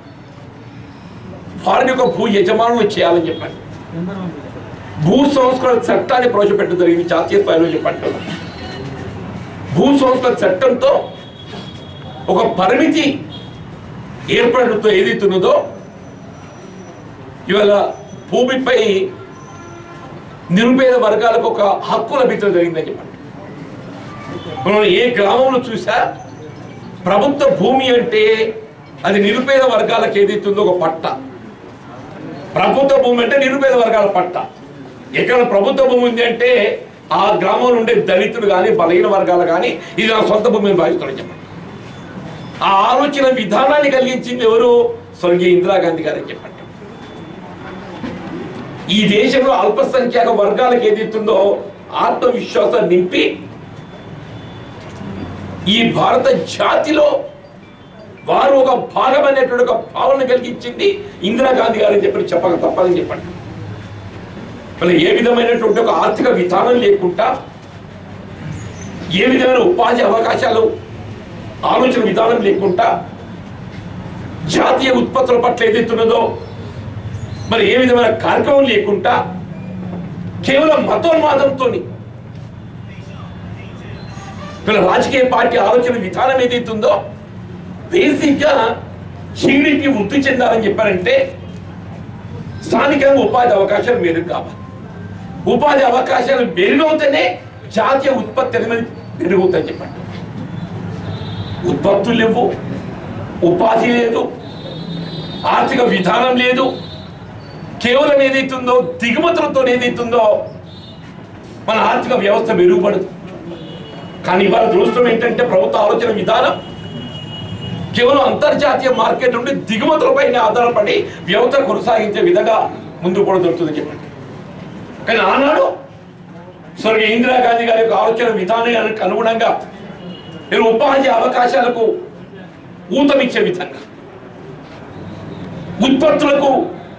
వారిని ఒక భూ యజమానులు చేయాలని చెప్పండి. భూ సంస్కరణ చట్టాన్ని ప్రవేశపెట్టడం జరిగింది జాతీయ స్థాయిలో చెప్పండి. భూ సంస్కరణ చట్టంతో ఒక పరిమితి ఏర్పడడంతో ఏదైతున్నదో ఇవాళ భూమిపై నిరుపేద వర్గాలకు ఒక హక్కు లభించడం జరిగిందని చెప్పండి. మనం ఏ గ్రామంలో చూసా ప్రభుత్వ భూమి అంటే అది నిరుపేద వర్గాలకు ఏదైతుందో ఒక పట్ట. ప్రభుత్వ భూమి అంటే నిరుపేద వర్గాల పట్ట. ఎక్కడ ప్రభుత్వ భూమి ఉంది అంటే ఆ గ్రామంలో ఉండే దళితులు కానీ బలహీన వర్గాలు కానీ ఇది నా సొంత భూమిని భావిస్తారని చెప్పండి. ఆ ఆలోచన విధానాన్ని కలిగించింది ఎవరు? స్వర్గీయ ఇందిరాగాంధీ గారని చెప్పండి. ఈ దేశంలో అల్పసంఖ్యాక వర్గాలకు ఏదైతుందో ఆత్మవిశ్వాసాన్ని నింపి ఈ భారత జాతిలో వారు ఒక భాగమైనటువంటి ఒక భావన కలిగించింది ఇందిరాగాంధీ గారని చెప్పక తప్పదని చెప్పండి. మళ్ళీ ఏ విధమైనటువంటి ఒక ఆర్థిక విధానం లేకుండా, ఏ విధమైన ఉపాధి అవకాశాలు ఆలోచన విధానం లేకుండా, జాతీయ ఉత్పత్తుల పట్ల ఏదైతున్నదో మరి ఏ విధమైన కార్యక్రమం లేకుండా కేవలం మతోన్మాదంతో రాజకీయ పార్టీ ఆలోచన విధానం ఏదైతుందో బేసిక్ గా జీడీపీ వృద్ధి చెందాలని చెప్పారంటే స్థానికంగా ఉపాధి అవకాశాలు మెరుగు కావాలి. ఉపాధి అవకాశాలు మెరుగవుతేనే జాతీయ ఉత్పత్తి అనేది మెరుగవుతాయని చెప్పండి. ఉత్పత్తులు లేవు, ఉపాధి లేదు, ఆర్థిక విధానం లేదు, కేవలం ఏదైతుందో దిగుమతులతో ఏదైతుందో మన ఆర్థిక వ్యవస్థ మెరుగుపడదు. కానీ ఇవాళ దృష్టం ఏంటంటే ప్రభుత్వ ఆలోచన విధానం కేవలం అంతర్జాతీయ మార్కెట్ నుండి దిగుమతులపైన ఆధారపడి వ్యవస్థ కొనసాగించే విధంగా ముందుకు కూడా దొరుకుతుందని చెప్పండి. కానీ ఆనాడు స్వర్గీయ ఇందిరాగాంధీ గారి యొక్క ఆలోచన విధానానికి అనుగుణంగా మీరు ఉపాధి అవకాశాలకు ఊతమిచ్చే విధంగా, ఉత్పత్తులకు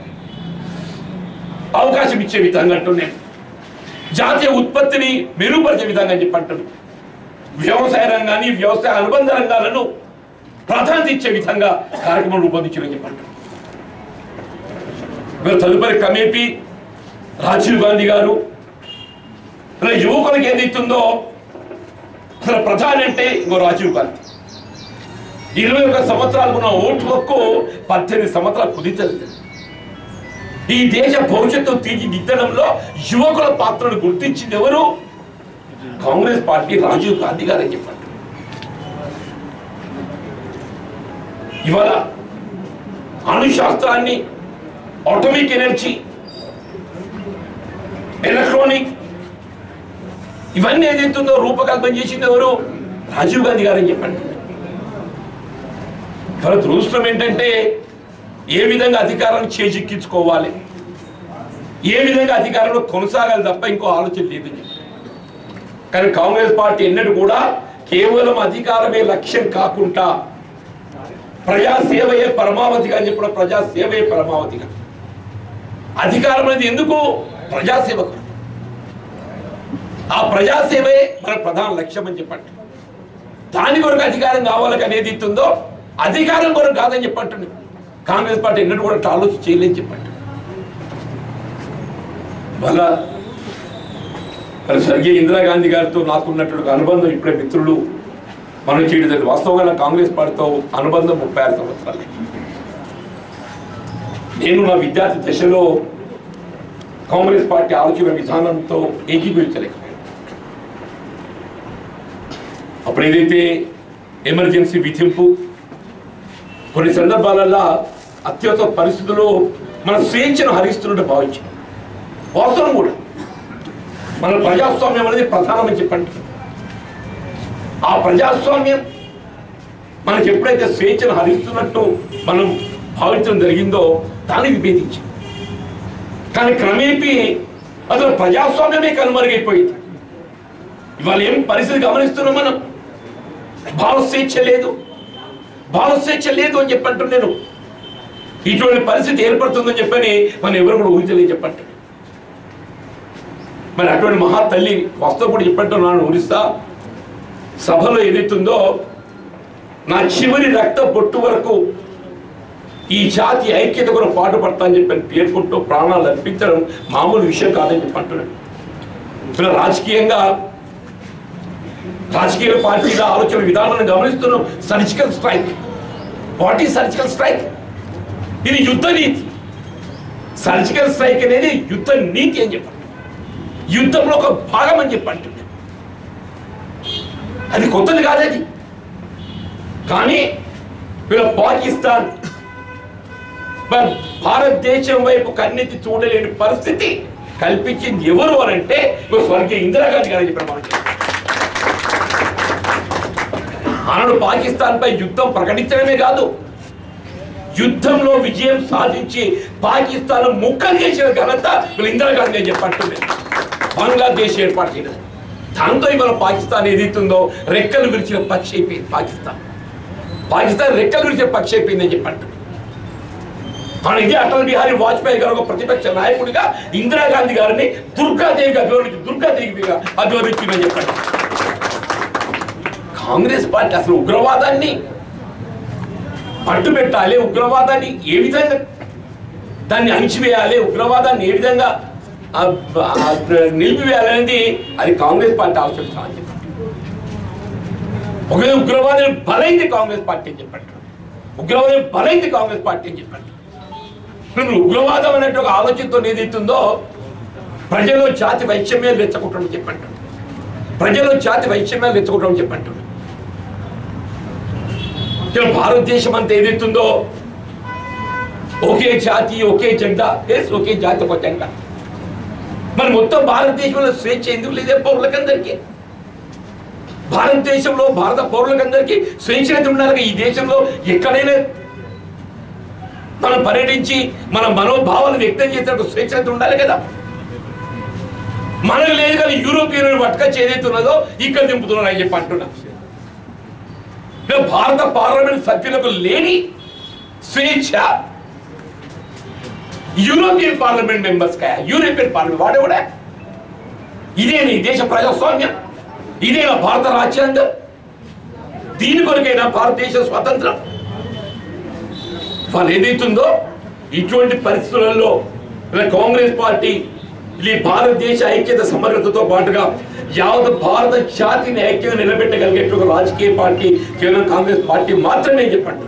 అవకాశం ఇచ్చే విధంగా అంటున్నాను, జాతీయ ఉత్పత్తిని మెరుగుపరిచే విధంగా చెప్పంటున్నాను, వ్యవసాయ రంగాన్ని వ్యవసాయ అనుబంధ రంగాలను ప్రాధాన్యత ఇచ్చే విధంగా కార్యక్రమం రూపొందించారని చెప్పండి. తదుపరి క్రమేపీ రాజీవ్ గాంధీ గారు యువకులకు ఏదైతుందో అసలు ప్రధాని అంటే ఇంకో రాజీవ్ గాంధీ 21 సంవత్సరాలు ఉన్న ఓటు హక్కు 18 సంవత్సరాలు కుదించలేదు. ఈ దేశ భవిష్యత్తు తీర్చిదిద్దడంలో యువకుల పాత్రను గుర్తించింది ఎవరు? కాంగ్రెస్ పార్టీ, రాజీవ్ గాంధీ గారు అని చెప్పండి. ఇవాళ అణుశాస్త్రాన్ని, ఆటోమిక్ ఎనర్జీ, ఎలక్ట్రానిక్ ఇవన్నీ ఏదైతుందో రూపకల్పన చేసింది ఎవరు? రాజీవ్ గాంధీ గారు అని చెప్పండి. ఇవాళ దురదృష్టం ఏంటంటే ఏ విధంగా అధికారాన్ని చేజిక్కించుకోవాలి, ఏ విధంగా అధికారంలో కొనసాగాలి తప్ప ఇంకో ఆలోచన లేదు. కానీ కాంగ్రెస్ పార్టీ ఎన్నడూ కూడా కేవలం అధికారమే లక్ష్యం కాకుండా ప్రజాసేవయే పరమావధిగా అని చెప్పడం. ప్రజాసేవయే పరమావధిగా. అధికారం అనేది ఎందుకు? ప్రజాసేవకు. ఆ ప్రజాసేవే మన ప్రధాన లక్ష్యం అని చెప్పండి. దాని కొరకు అధికారం కావాలి అనేది ఇస్తుందో అధికారం కొరకు కాదని చెప్పండి. కాంగ్రెస్ పార్టీ ఎన్నడూ కూడా ఆలోచన చేయలేని చెప్పండి. వల్ల స్వర్గీయ ఇందిరాగాంధీ గారితో నాకున్నటువంటి అనుబంధం ఇప్పుడే మిత్రులు మనం చేయడం వాస్తవంగా కాంగ్రెస్ పార్టీతో అనుబంధం 36 సంవత్సరాలు. నేను నా విద్యార్థి దశలో కాంగ్రెస్ పార్టీ ఆలోచన విధానంతో ఏకీభవించలేకపోయాను. అప్పుడు ఏదైతే ఎమర్జెన్సీ విధింపు, కొన్ని సందర్భాలలో అత్యవసర పరిస్థితుల్లో మన స్వేచ్ఛను హరిస్తున్నట్టు భావించాం. వాస్తవం కూడా మన ప్రజాస్వామ్యం అనేది ప్రధానమని చెప్పండి. ఆ ప్రజాస్వామ్యం మనకి ఎప్పుడైతే స్వేచ్ఛను హరిస్తున్నట్టు మనం భావించడం జరిగిందో దాన్ని విభేదించాం. కానీ క్రమేపీ అసలు ప్రజాస్వామ్యమే కనుమరుగైపోయింది. ఇవాళ ఏం పరిస్థితి గమనిస్తున్నాం మనం? భావ స్వేచ్ఛ లేదు, భావ స్వేచ్ఛ లేదు అని చెప్పంటు నేను. ఇటువంటి పరిస్థితి ఏర్పడుతుందని చెప్పని మనం ఎవరు కూడా ఊహించలేదు చెప్పండి. మరి అటువంటి మహా తల్లి వాస్తవం కూడా చెప్పంటున్నాను. ఒరిస్సా సభలో ఏదైతుందో నా చివరి రక్త బొట్టు వరకు ఈ జాతి ఐక్యత కూడా పాటుపడతా అని చెప్పని పేర్కొంటూ ప్రాణాలు అర్పించడం మామూలు విషయం కాదని చెప్పంటున్నాను. ఇలా రాజకీయ పార్టీల ఆలోచన విధానాన్ని గమనిస్తున్నాం. Surgical strike. What is surgical strike? ఇది యుద్ధ నీతి. సర్జికల్ స్ట్రైక్ అనేది యుద్ధ నీతి అని చెప్పండి. యుద్ధంలో ఒక భాగం అని చెప్పండి. అది కొత్తది కాదది. కానీ వీళ్ళ పాకిస్తాన్ భారతదేశం వైపు కన్నెత్తి చూడలేని పరిస్థితి కల్పించింది ఎవరు అని అంటే స్వర్గీయ ఇందిరాగాంధీ గారు చెప్పారు. మనకి ఆనాడు పాకిస్తాన్ పై యుద్ధం ప్రకటించడమే కాదు, యుద్ధంలో విజయం సాధించి పాకిస్తాన్ ముక్కలు చేసిన ఘనత వీళ్ళు ఇందిరాగాంధీ అని చెప్పంటుంది. బంగ్లాదేశ్ ఏర్పాటు చేయడం, దాంతో ఇవాళ పాకిస్తాన్ ఏదైతుందో రెక్కలు విరిచిన పక్షి అయిపోయింది. పాకిస్తాన్ రెక్కలు విరిచిన పక్షి అయిపోయిందని చెప్పంటుంది. మనం ఇదే అటల్ బిహారీ వాజ్పేయి గారు ఒక ప్రతిపక్ష నాయకుడిగా ఇందిరాగాంధీ గారిని దుర్గాదేవిగా అభివర్ణించిందని చెప్పండి. కాంగ్రెస్ పార్టీ అసలు ఉగ్రవాదాన్ని పట్టుబెట్టాలి, ఉగ్రవాదాన్ని ఏ విధంగా దాన్ని అణిచివేయాలి, ఉగ్రవాదాన్ని ఏ విధంగా నిలిపివేయాలనేది అది కాంగ్రెస్ పార్టీ ఆలోచించాలని చెప్పండి. ఒకవేళ ఉగ్రవాదం బలైంది కాంగ్రెస్ పార్టీ అని చెప్పండి. ఉగ్రవాదం బలైంది కాంగ్రెస్ పార్టీ అని చెప్పండి. ఉగ్రవాదం అనేటువంటి ఒక ఆలోచనతో ఏదైతుందో ప్రజల్లో జాతి వైషమ్యాలు రెచ్చగొట్టడం చెప్పండి. ప్రజల్లో జాతి వైషమ్యాలు రెచ్చగొట్టడం చెప్పండి. భారతదేశం అంతా ఏదైతుందో ఒకే జాతి ఒకే జెండా, ఒకే జాతి ఒక జెండా. మరి మొత్తం భారతదేశంలో స్వేచ్ఛ ఎందుకు లేదే పౌరులకందరికీ? భారతదేశంలో భారత పౌరులకందరికీ స్వేచ్ఛ ఉండాలి. ఈ దేశంలో ఎక్కడైనా మనం పర్యటించి మన మనోభావాలు వ్యక్తం చేసేందుకు స్వేచ్ఛ ఉండాలి కదా. మనకు లేదు కానీ యూరోపియన్ పట్టుకొచ్చి ఏదైతే ఉన్నదో ఇక్కడ దింపుతున్నారు అని చెప్పి అంటున్నా. భారత పార్లమెంట్ సభ్యులకు లేని స్వేచ్ఛ యూరోపియన్ పార్లమెంట్ మెంబర్స్ కా? యూరోపియన్ పార్లమెంట్ వాడేవాడే? ఇదే నీ దేశ ప్రజాస్వామ్యం? ఇదే భారత రాజ్యాంగం? దీని కొరకైనా భారతదేశ స్వాతంత్రం వాళ్ళు ఏదైతుందో ఇటువంటి పరిస్థితులలో కాంగ్రెస్ పార్టీ ఈ భారతదేశ ఐక్యత సమగ్రతతో పాటుగా యావత్ భారత జాతిని ఐక్యంగా నిలబెట్టగలిగే ఒక రాజకీయ పార్టీ కేవలం కాంగ్రెస్ పార్టీ మాత్రమే చెప్పండి.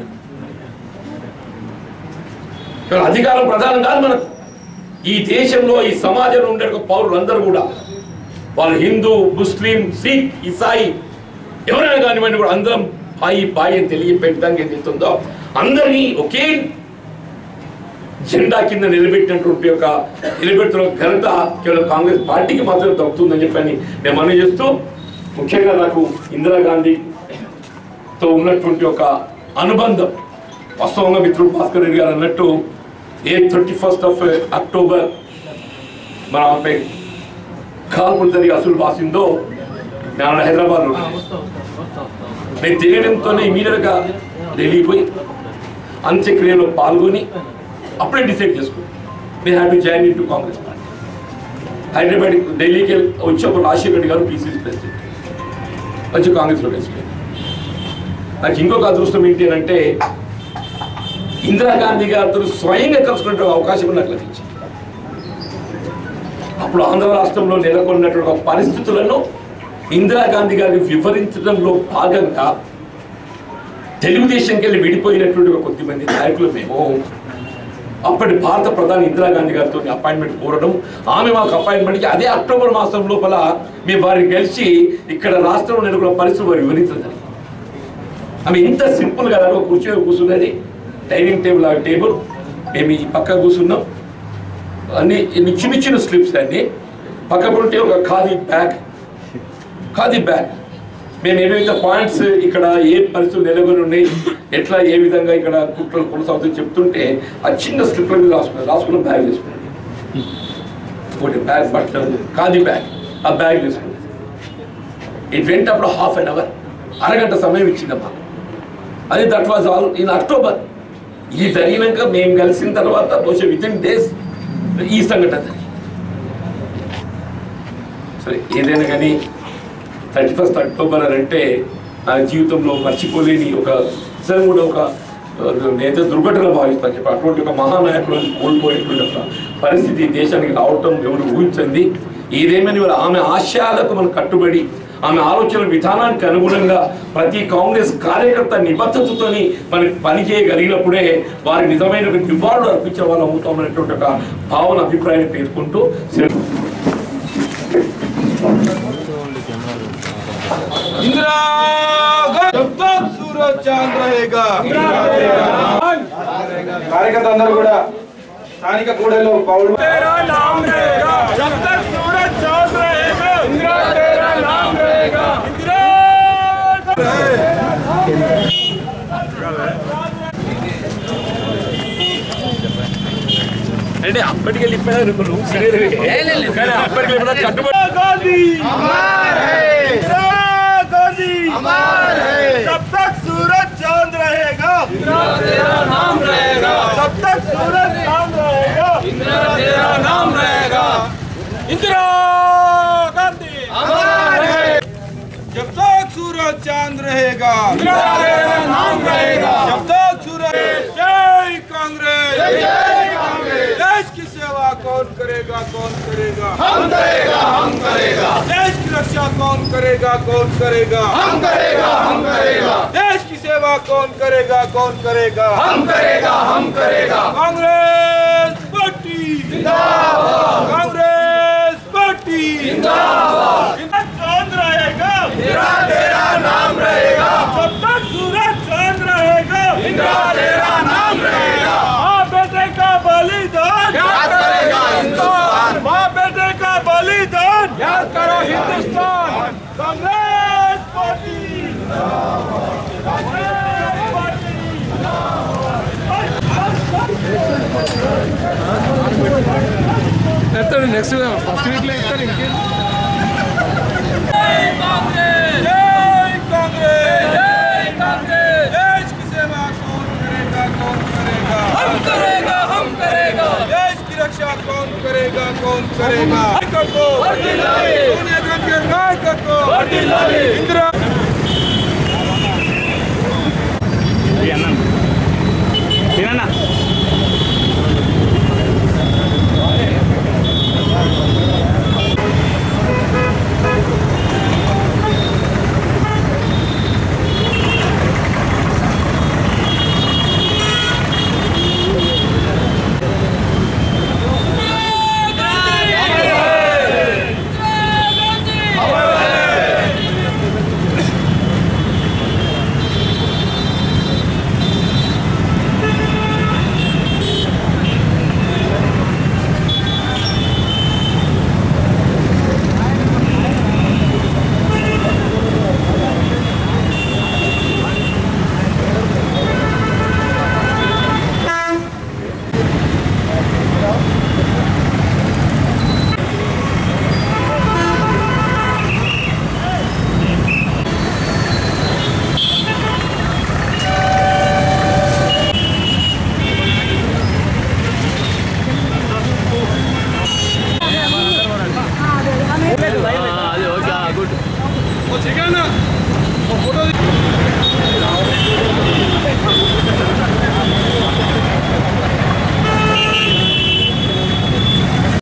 అధికారం ప్రధానం కాదు మనకు. ఈ దేశంలో ఈ సమాజంలో ఉండే పౌరులందరూ కూడా వాళ్ళు హిందూ, ముస్లిం, సిక్, ఇసాయి ఎవరైనా కానివ్వండి కూడా అందరం బాయి అని తెలియపెట్టడానికి ఏదైతుందో అందరినీ ఒకే జెండా కింద నిలబెట్టినటువంటి నిలబెడుతున్న ఘనత కేవలం కాంగ్రెస్ పార్టీకి మాత్రం దక్కుతుందని చెప్పని నేను మనవి చేస్తూ, ముఖ్యంగా నాకు ఇందిరాగాంధీతో ఉన్నటువంటి ఒక అనుబంధం వాస్తవంగా మిత్రుడు భాస్కర్ రెడ్డి గారు అన్నట్టు 31 అక్టోబర్ మన ఆమె కాల్పులు జరిగి అసలు వాసిందో నేను హైదరాబాద్లో నేను తెలియడంతోనే ఇమీడియట్గా ఢిల్లీ పోయి అంత్యక్రియలో పాల్గొని అప్పుడే డిసైడ్ చేసుకున్నాను నేను have to join in to Congress party. Hyderabad ఢిల్లీకి వచ్చేప్పుడు రాజశేఖర్ రెడ్డి గారు పిసిసి ప్రెసిడెంట్ వచ్చి కాంగ్రెస్లో కలిసిపోయింది. నాకు ఇంకొక అదృష్టం ఏంటి అంటే ఇందిరాగాంధీ గారితో స్వయంగా కలుసుకునే అవకాశం నాకు లభించింది. అప్పుడు ఆంధ్ర రాష్ట్రంలో నెలకొన్నటువంటి పరిస్థితులను ఇందిరాగాంధీ గారికి వివరించడంలో భాగంగా తెలుగుదేశంకి వెళ్ళి విడిపోయినటువంటి కొద్దిమంది నాయకులు మేము అప్పటి భారత ప్రధాని ఇందిరాగాంధీ గారితో అపాయింట్మెంట్ కోరడం, ఆమె మాకు అపాయింట్మెంట్కి అదే అక్టోబర్ మాసం లోపల మేము వారిని కలిసి ఇక్కడ రాష్ట్రంలో నెలకొన్న పరిస్థితులు వారు వివరించడం. ఆమె ఇంత సింపుల్గా ఒక కుర్చీ కూర్చున్నది, డైనింగ్ టేబుల్ మేము ఈ పక్క కూర్చున్నాం, అన్ని చిన్న చిన్న స్లిప్స్ అన్ని పక్క ఉంటే ఒక ఖాదీ బ్యాగ్ మేము ఏవైతే పాయింట్స్ ఇక్కడ ఏ పరిస్థితులు నెలకొని ఉన్నాయి, ఎట్లా ఏ విధంగా ఇక్కడ కుట్రలు కొనసాగుతాయి చెప్తుంటే ఆ చిన్న స్లిప్ల మీద రాసుకున్న బ్యాగ్ వేసుకున్నాం. ఒకటి బ్యాగ్ బట్టలు ఖాదీ బ్యాగ్, ఆ బ్యాగ్ వేసుకున్నాం. ఇట్ వెంట అప్పుడు హాఫ్ అన్ అవర్ అరగంట సమయం ఇచ్చిందమ్మా. అది that was all in October. ఇది జరిగినాక మేము కలిసిన తర్వాత బహుశా విత్ ఇన్ డేస్ ఈ సంఘటన జరిగింది. సరే ఏదైనా కానీ 31 అక్టోబర్ అని అంటే నా జీవితంలో మర్చిపోలేని ఒక నిజంగా కూడా ఒక నేత దుర్ఘటన భావిస్తాను చెప్పి అటువంటి ఒక మహానాయకులను కోల్పోయేటువంటి ఒక పరిస్థితి దేశానికి రావటం ఎవరు ఊహించింది. ఏదేమైనా ఆమె ఆశయాలకు మనం కట్టుబడి ఆమె ఆలోచన విధానానికి అనుగుణంగా ప్రతి కాంగ్రెస్ కార్యకర్త నిబద్ధతతోని మనకి పని చేయగలిగినప్పుడే వారి నిజమైన నివాళులు అర్పించే వాళ్ళు అవుతామనేటువంటి ఒక భావన అభిప్రాయాన్ని పేర్కొంటూ इंदिरा जब तक सूरज चांद रहेगा कार्यकर्ता अंदर కూడా స్థానిక కూడలిలో పౌరులు तेरा नाम रहेगा जब तक सूरज चांद रहेगा इंदिरा तेरा नाम रहेगा इंदिरा అంటే అప్పటికి వెళ్ళిపోయారు రూమ్స్ కానీ అప్పటికి వెళ్ళిపోయినా కట్టుబడి गांधी अमर है इंदिरा गांधी अमर है जब तक सूरज चांद रहेगा इंदिरा तेरा नाम रहेगा जब तक सूरज चांद रहेगा इंदिरा तेरा नाम रहेगा इंदिरा गांधी अमर है जब तक सूरज चांद रहेगा इंदिरा तेरा नाम रहेगा जब तक सूरज जय कांग्रेस जय कांग्रेस देश की सेवा कौन करेगा हम करेगा देश की रक्षा कौन करेगा हम करेगा देश की सेवा कौन करेगा हम करेगा कांग्रेस पार्टी जिंदाबाद कांग्रेस पार्टी जिंदाबाद चांद रहेगा इंदिरा तेरा नाम रहेगा जब तक सूरज चांद रहेगा इंदिरा तेरा नाम रहेगा माँ बेटे का बलिदान याद करेगा हिंदुस्तान माँ बेटे का बलिदान याद करो Hindustan Congress party next first వీక్లో ఎక్కడ ఇంకేం जय कांग्रेस जय कांग्रेस जय कांग्रेस देश की सेवा कौन करेगा हम करेगा देश की रक्षा कौन करेगा सोनिया गांधी नायकत्व इंदिरा అన్న తినన్నా